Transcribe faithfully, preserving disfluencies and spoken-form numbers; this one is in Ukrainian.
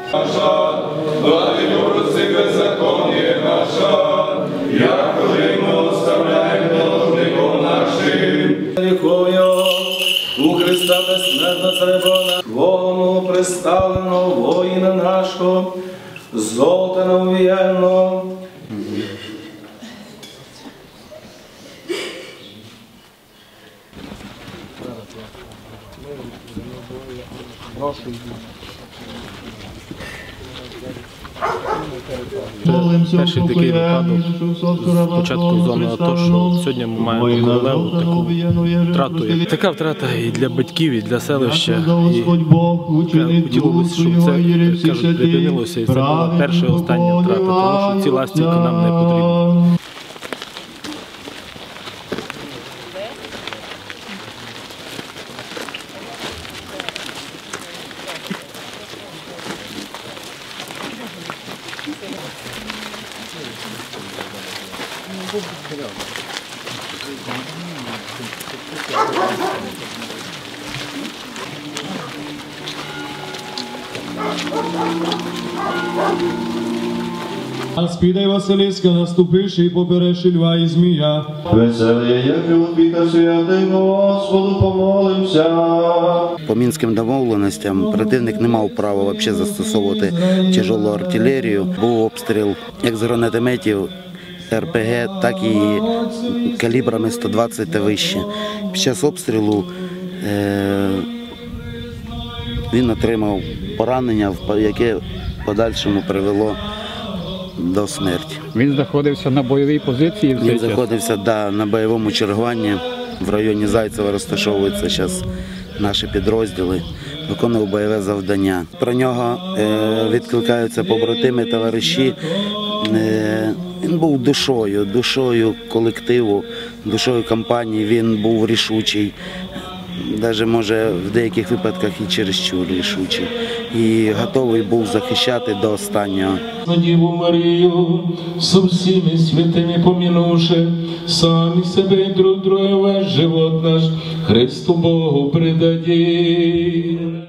Наша, владику прости беззаконие наша, яко же мы оставляем должником нашим. Лікую у Христа безсмертна царевона, Твому представлено воїна нашого, золота нов'єнно. Перший такий випадок з початку зони АТО, що сьогодні ми маємо таку леву, таку втрату. Така втрата і для батьків, і для селища. І хотілося, щоб це, кажуть, припинилося, і це була перша і остання втрата, тому що ці ластівки нам не потрібні. А спідай Василиска, наступивши і побережи льва і змія. Веселіє, як любіка святий, Господу помолимся. По мінським домовленостям противник не мав права взагалі застосовувати тяжелу артилерію. Був обстріл як з гранатометів, ер пе ге, так і калібрами сто двадцять та вище. Під час обстрілу е він отримав поранення, яке в подальшому привело до смерті. Він знаходився на бойовій позиції? В Він знаходився да, на бойовому чергуванні. В районі Зайцева розташовуються зараз наші підрозділи, виконував бойове завдання. Про нього е, відкликаються побратими, товариші. Е, він був душою, душою колективу, душою компанії, він був рішучий. Навіть, може, в деяких випадках і чересчур рішучий. І готовий був захищати до останнього. За Діву Марію, со всіми святими помінувши, самі себе і друг друга весь живот наш, Христу Богу предадим.